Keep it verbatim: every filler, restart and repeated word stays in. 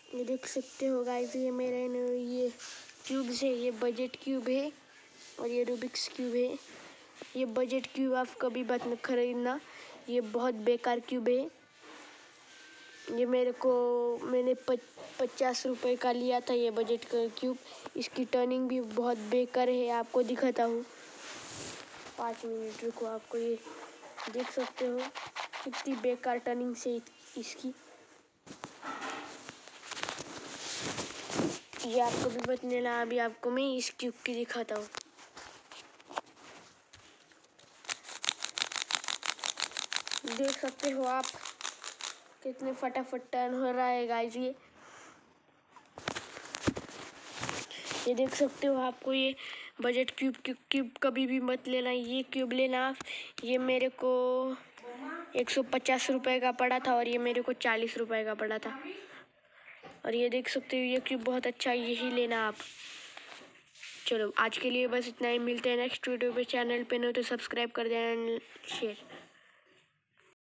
ये देख सकते हो गाइस, ये मेरे न ये क्यूब्स है, ये बजट क्यूब है और ये रूबिक्स क्यूब है। ये बजट क्यूब आप कभी मत खरीदना, ये बहुत बेकार क्यूब है। ये मेरे को मैंने पचास रुपए का लिया था ये बजट का क्यूब। इसकी टर्निंग भी बहुत बेकार है, आपको दिखाता हूँ। पाँच मिनट रुको, आपको ये देख सकते हो कितनी बेकार टर्निंग से इसकी। ये आपको भी मत लेना। अभी आपको मैं इस क्यूब की दिखाता हूँ। देख सकते हो आप कितने फटाफट टर्न हो रहा है गाइस। ये ये देख सकते हो, आपको ये बजट क्यूब क्यूब कभी भी मत लेना। ये क्यूब लेना आप। ये मेरे को एक सौ पचास रुपये का पड़ा था और ये मेरे को चालीस रुपये का पड़ा था। और ये देख सकते हो ये क्यूब बहुत अच्छा है, यही लेना आप। चलो आज के लिए बस इतना ही, मिलते हैं नेक्स्ट वीडियो पे। चैनल पे न तो सब्सक्राइब कर देना, शेयर।